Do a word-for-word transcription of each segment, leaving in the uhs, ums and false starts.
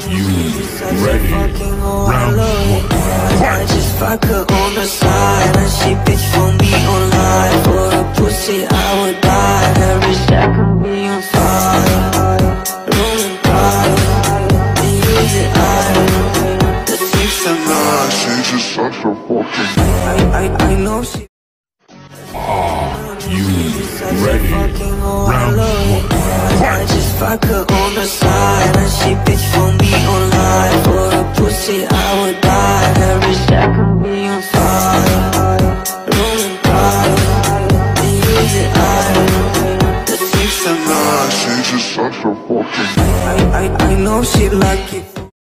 You ready? Round one. I just fuck her on the side, and she bitch for me online. For a pussy I would die. Every second be on fire. Rolling by, the use it I. The things I'm not. She's just such a fucking. I I I know she. Are you ready? Round one. I just fuck her on the side, and she bitch for me online. For a pussy I would die. Every second be on fire. Rolling by, the use it I. The things I'm not. She's just such a fucking. I I I know she like it.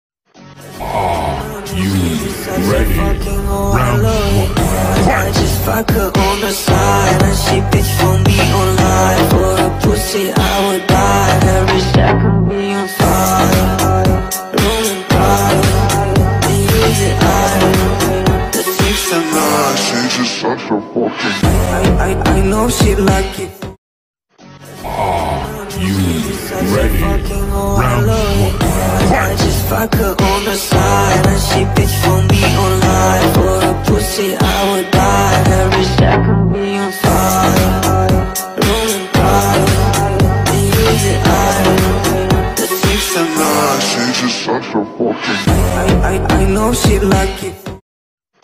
Are you ready? Round one. I just fuck her on the side, and she bitch for me online. For a pussy I would die. Every second be on fire. Rolling by, the use it I. The things I'm not. She's just such a fucking. I I I know she like it. Are you ready? Round one. I just fuck her on the side, and she bitch for me online. For a pussy I would die. Every second be on fire. Rolling by, the use it I. The things I'm not. She's just such a fucking. I I I know she like it.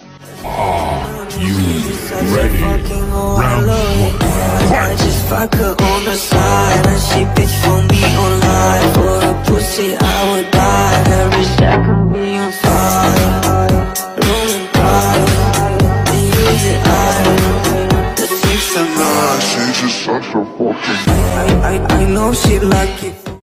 Are you ready? Round one. I just fuck her